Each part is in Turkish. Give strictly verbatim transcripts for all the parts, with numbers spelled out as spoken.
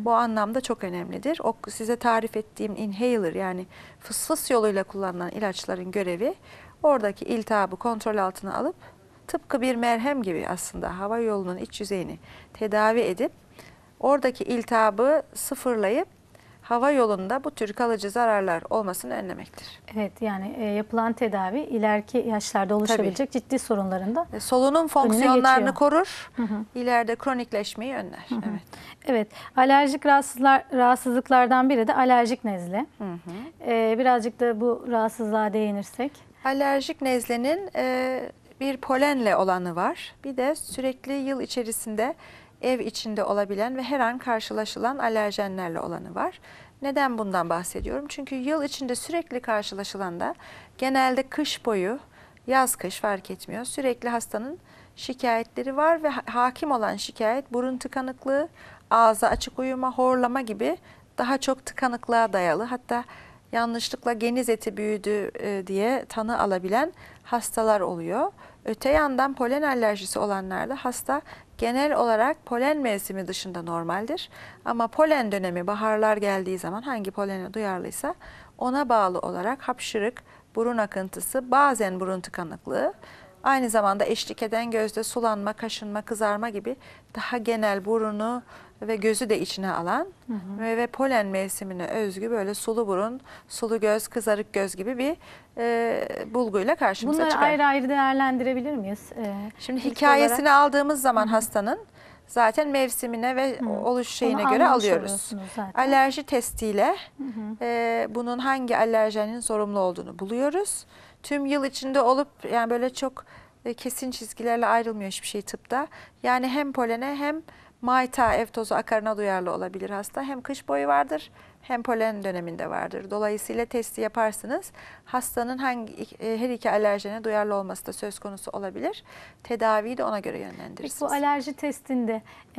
bu anlamda çok önemlidir. O size tarif ettiğim inhaler, yani fıs fıs yoluyla kullanılan ilaçların görevi oradaki iltihabı kontrol altına alıp tıpkı bir merhem gibi aslında hava yolunun iç yüzeyini tedavi edip oradaki iltihabı sıfırlayıp hava yolunda bu tür kalıcı zararlar olmasını önlemektir. Evet, yani e, yapılan tedavi ileriki yaşlarda oluşabilecek Tabii. ciddi sorunların da solunum fonksiyonlarını korur, hı hı. ileride kronikleşmeyi önler. Hı hı. Evet. Evet, alerjik rahatsızlar, rahatsızlıklardan biri de alerjik nezle. Hı hı. Ee, birazcık da bu rahatsızlığa değinirsek. Alerjik nezlenin e, bir polenle olanı var. Bir de sürekli yıl içerisinde ev içinde olabilen ve her an karşılaşılan alerjenlerle olanı var. Neden bundan bahsediyorum? Çünkü yıl içinde sürekli karşılaşılan da genelde kış boyu, yaz kış fark etmiyor. Sürekli hastanın şikayetleri var ve hakim olan şikayet burun tıkanıklığı, ağza açık uyuma, horlama gibi daha çok tıkanıklığa dayalı. Hatta yanlışlıkla geniz eti büyüdü diye tanı alabilen hastalar oluyor. Öte yandan polen alerjisi olanlarda hasta genel olarak polen mevsimi dışında normaldir. Ama polen dönemi, baharlar geldiği zaman hangi polene duyarlıysa ona bağlı olarak hapşırık, burun akıntısı, bazen burun tıkanıklığı, aynı zamanda eşlik eden gözde sulanma, kaşınma, kızarma gibi daha genel burunu ve gözü de içine alan hı hı. ve, ve polen mevsimine özgü böyle sulu burun, sulu göz, kızarık göz gibi bir e, bulguyla karşımıza Bunları çıkar. Bunları ayrı ayrı değerlendirebilir miyiz? Ee, Şimdi hikayesini olarak aldığımız zaman hı hı. hastanın zaten mevsimine ve hı. oluş şeyine Onu göre alıyoruz. Alerji testiyle hı hı. E, bunun hangi alerjenin sorumlu olduğunu buluyoruz. Tüm yıl içinde olup yani böyle çok e, kesin çizgilerle ayrılmıyor hiçbir şey tıpta. Yani hem polene hem mayta, ev tozu akarına duyarlı olabilir hasta. Hem kış boyu vardır hem polen döneminde vardır. Dolayısıyla testi yaparsınız. Hastanın hangi her iki alerjene duyarlı olması da söz konusu olabilir. Tedaviyi de ona göre yönlendirirsiniz. Peki bu alerji testinde e,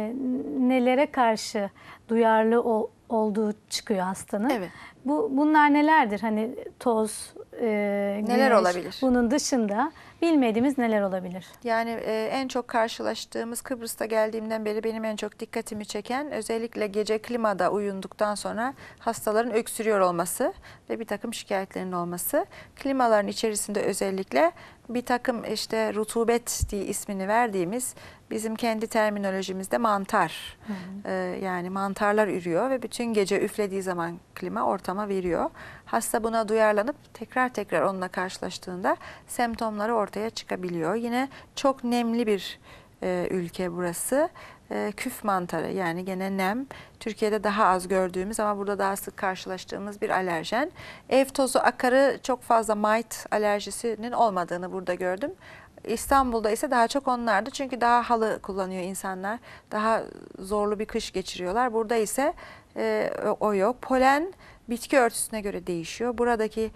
nelere karşı duyarlı o, olduğu çıkıyor hastanın? Evet. Bu bunlar nelerdir? Hani toz, e, neler güneş, olabilir? Bunun dışında bilmediğimiz neler olabilir? Yani e, en çok karşılaştığımız, Kıbrıs'ta geldiğimden beri benim en çok dikkatimi çeken özellikle gece klimada uyunduktan sonra hastaların öksürüyor olması ve bir takım şikayetlerinin olması. Klimaların içerisinde özellikle bir takım işte rutubet diye ismini verdiğimiz bizim kendi terminolojimizde mantar, hı hı. Ee, yani mantarlar ürüyor ve bütün gece üflediği zaman klima ortama veriyor. Hasta buna duyarlanıp tekrar tekrar onunla karşılaştığında semptomları ortaya çıkabiliyor. Yine çok nemli bir e, ülke burası. E, küf mantarı, yani gene nem. Türkiye'de daha az gördüğümüz ama burada daha sık karşılaştığımız bir alerjen. Ev tozu akarı çok fazla mite alerjisinin olmadığını burada gördüm. İstanbul'da ise daha çok onlardı. Çünkü daha halı kullanıyor insanlar. Daha zorlu bir kış geçiriyorlar. Burada ise e, o yok. Polen bitki örtüsüne göre değişiyor. Buradaki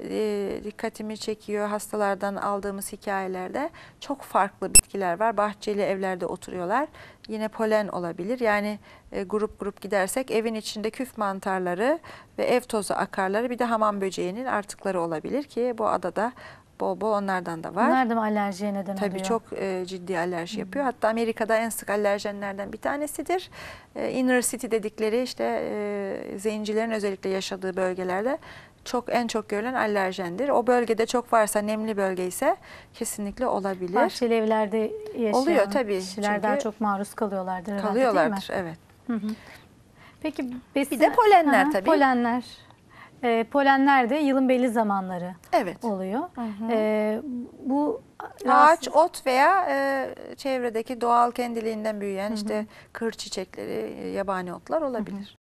e, dikkatimi çekiyor hastalardan aldığımız hikayelerde. Çok farklı bitkiler var. Bahçeli evlerde oturuyorlar. Yine polen olabilir. Yani e, grup grup gidersek evin içinde küf mantarları ve ev tozu akarları, bir de hamam böceğinin artıkları olabilir ki bu adada bol bol onlardan da var. Bunlar da mı alerjiye neden Tabii oluyor? çok e, ciddi alerji yapıyor. Hatta Amerika'da en sık alerjenlerden bir tanesidir. E, inner city dedikleri işte e, zencilerin özellikle yaşadığı bölgelerde çok en çok görülen alerjendir. O bölgede çok varsa, nemli bölge ise kesinlikle olabilir. Bahçeli evlerde yaşayan oluyor tabii. kişiler daha çok maruz kalıyorlardır. Kalıyorlardır, herhalde, evet. Hı hı. Peki besin, bir de polenler ha, tabii. Polenler. E, polenler de yılın belli zamanları evet. oluyor. Hı hı. E, bu ağaç, ot veya e, çevredeki doğal kendiliğinden büyüyen hı hı. işte kır çiçekleri, yabani otlar olabilir. Hı hı.